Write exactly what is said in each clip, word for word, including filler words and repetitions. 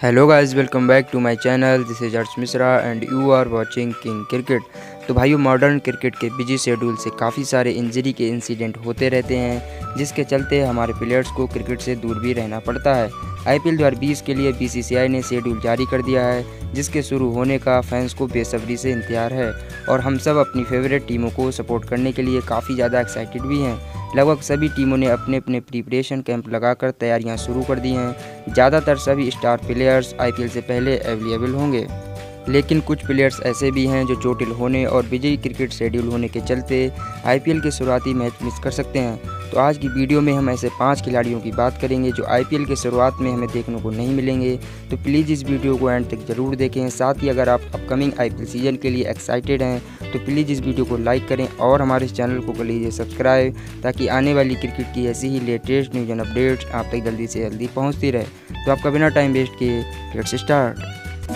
Hello guys, welcome back to my channel. This is Arsh Mishra and you are watching King Cricket. तो भाइयों, modern cricket के busy schedule से काफ़ी सारे injury के इंसिडेंट होते रहते हैं, जिसके चलते हमारे प्लेयर्स को क्रिकेट से दूर भी रहना पड़ता है। आईपीएल दो हज़ार बीस के लिए बीसीसीआई ने शेड्यूल जारी कर दिया है, जिसके शुरू होने का फैंस को बेसब्री से इंतजार है और हम सब अपनी फेवरेट टीमों को सपोर्ट करने के लिए काफ़ी ज़्यादा एक्साइटेड भी हैं। लगभग सभी टीमों ने अपने अपने प्रिपरेशन कैंप लगाकर तैयारियां शुरू कर दी हैं। ज़्यादातर सभी स्टार प्लेयर्स आईपीएल से पहले अवेलेबल होंगे, लेकिन कुछ प्लेयर्स ऐसे भी हैं जो चोटिल होने और बिजी क्रिकेट शेड्यूल होने के चलते आईपीएल के शुरुआती मैच मिस कर सकते हैं। तो आज की वीडियो में हम ऐसे पाँच खिलाड़ियों की बात करेंगे जो आईपीएल के शुरुआत में हमें देखने को नहीं मिलेंगे। तो प्लीज़ इस वीडियो को एंड तक ज़रूर देखें। साथ ही अगर आप अपकमिंग आईपीएल सीजन के लिए एक्साइटेड हैं तो प्लीज़ इस वीडियो को लाइक करें और हमारे इस चैनल को कर लीजिए सब्सक्राइब, ताकि आने वाली क्रिकेट की ऐसी ही लेटेस्ट न्यूज़ एंड अपडेट्स आप तक जल्दी से जल्दी पहुँचती रहे। तो आपका बिना टाइम वेस्ट किए लेट्स स्टार्ट।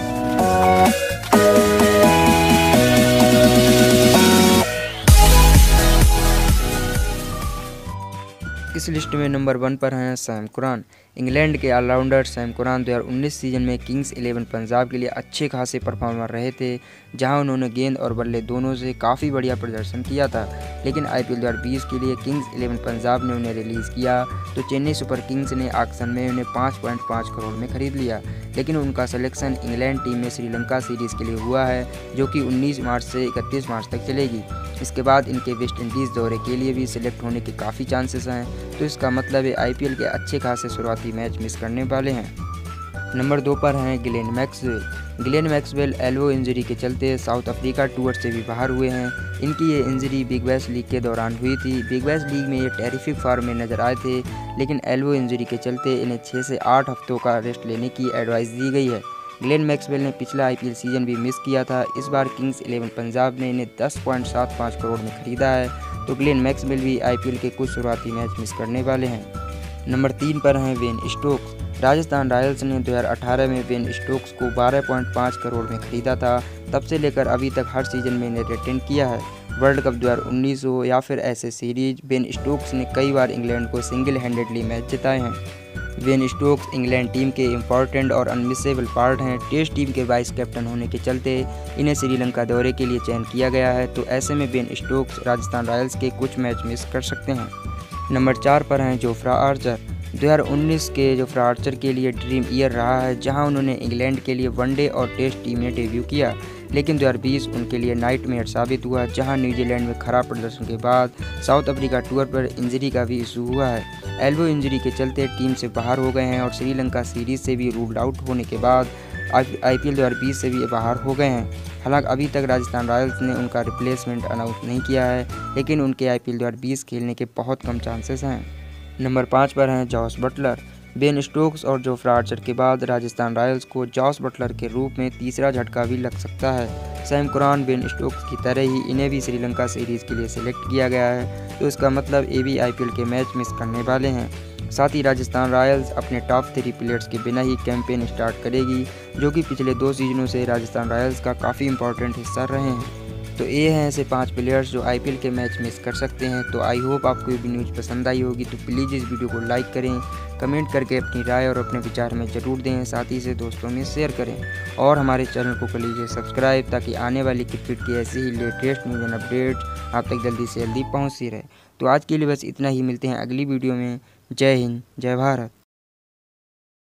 इस लिस्ट में नंबर वन पर हैं सैम कुरान। इंग्लैंड के ऑलराउंडर सैम कुरान दो हज़ार उन्नीस सीजन में किंग्स इलेवन पंजाब के लिए अच्छे खासे परफॉर्मर रहे थे, जहां उन्होंने गेंद और बल्ले दोनों से काफ़ी बढ़िया प्रदर्शन किया था। लेकिन आईपीएल दो हज़ार बीस के लिए किंग्स इलेवन पंजाब ने उन्हें रिलीज़ किया तो चेन्नई सुपर किंग्स ने ऑक्शन में उन्हें पाँच पॉइंट पाँच करोड़ में खरीद लिया। लेकिन उनका सिलेक्शन इंग्लैंड टीम में श्रीलंका सीरीज़ के लिए हुआ है, जो कि उन्नीस मार्च से इकतीस मार्च तक चलेगी। इसके बाद इनके वेस्ट इंडीज़ दौरे के लिए भी सिलेक्ट होने के काफ़ी चांसेस हैं, तो इसका मतलब है आईपीएल के अच्छे खासे शुरुआती मैच मिस करने वाले हैं। नंबर दो पर हैं Glenn Maxwell. Glenn Maxwell elbow injury के चलते साउथ अफ्रीका टूर से भी बाहर हुए हैं। इनकी ये इंजरी बिग बैश लीग के दौरान हुई थी। बिग बैश लीग में ये टेरिफिक फॉर्म में नजर आए थे, लेकिन एल्बो इंजरी के चलते इन्हें छः से आठ हफ्तों का रेस्ट लेने की एडवाइस दी गई है। ग्लेन मैक्सवेल ने पिछला आईपीएल सीजन भी मिस किया था। इस बार किंग्स इलेवन पंजाब ने इन्हें दस पॉइंट सात पाँच करोड़ में खरीदा है, तो ग्लेन मैक्सवेल भी आईपीएल के कुछ शुरुआती मैच मिस करने वाले हैं। नंबर तीन पर हैं बेन स्टोक्स। राजस्थान रॉयल्स ने दो हज़ार अठारह में बेन स्टोक्स को बारह पॉइंट पाँच करोड़ में खरीदा था। तब से लेकर अभी तक हर सीजन में इन्हें रिटेन किया है। वर्ल्ड कप दो हज़ार उन्नीस हो या फिर ऐसे सीरीज, बेन स्टोक्स ने कई बार इंग्लैंड को सिंगल हैंडेडली मैच जिताए हैं। बेन स्टोक्स इंग्लैंड टीम के इम्पॉर्टेंट और अनमिसेबल पार्ट हैं। टेस्ट टीम के वाइस कैप्टन होने के चलते इन्हें श्रीलंका दौरे के लिए चयन किया गया है, तो ऐसे में बेन स्टोक्स राजस्थान रॉयल्स के कुछ मैच मिस कर सकते हैं। नंबर चार पर हैं जोफ्रा आर्चर। दो हज़ार उन्नीस के जोफ्रा आर्चर के लिए ड्रीम ईयर रहा है, जहां उन्होंने इंग्लैंड के लिए वनडे और टेस्ट टीम में डेब्यू किया। लेकिन दो हज़ार बीस उनके लिए नाइटमेयर साबित हुआ, जहां न्यूजीलैंड में खराब प्रदर्शन के बाद साउथ अफ्रीका टूर पर इंजरी का भी इशू हुआ है। एल्बो इंजरी के चलते टीम से बाहर हो गए हैं और श्रीलंका सीरीज से भी रूल्ड आउट होने के बाद आईपीएल दो हज़ार बीस से भी बाहर हो गए हैं। हालांकि अभी तक राजस्थान रॉयल्स ने उनका रिप्लेसमेंट अनाउंस नहीं किया है, लेकिन उनके आईपीएल दो हज़ार बीस खेलने के बहुत कम चांसेस हैं। नंबर पाँच पर हैं जॉस बटलर। बेन स्टोक्स और जोफ्रा आर्चर के बाद राजस्थान रॉयल्स को जॉस बटलर के रूप में तीसरा झटका भी लग सकता है। सैम कुरान, बेन स्टोक्स की तरह ही इन्हें भी श्रीलंका सीरीज़ के लिए सिलेक्ट किया गया है, तो इसका मतलब ये भी आईपीएल के मैच मिस करने वाले हैं। साथ ही राजस्थान रॉयल्स अपने टॉप थ्री प्लेयर्स के बिना ही कैंपेन स्टार्ट करेगी, जो कि पिछले दो सीजनों से राजस्थान रॉयल्स का काफ़ी इंपॉर्टेंट हिस्सा रहे हैं। तो ये हैं ऐसे पांच प्लेयर्स जो आईपीएल के मैच मिस कर सकते हैं। तो आई होप आपको ये भी न्यूज़ पसंद आई होगी। तो प्लीज़ इस वीडियो को लाइक करें, कमेंट करके अपनी राय और अपने विचार में ज़रूर दें। साथ ही इसे दोस्तों में शेयर करें और हमारे चैनल को कर लीजिए सब्सक्राइब, ताकि आने वाली क्रिकेट की ऐसी ही लेटेस्ट न्यूज़ एंड अपडेट्स आप तक जल्दी से जल्दी पहुँचती रहे। तो आज के लिए बस इतना ही, मिलते हैं अगली वीडियो में। जय हिंद, जय भारत।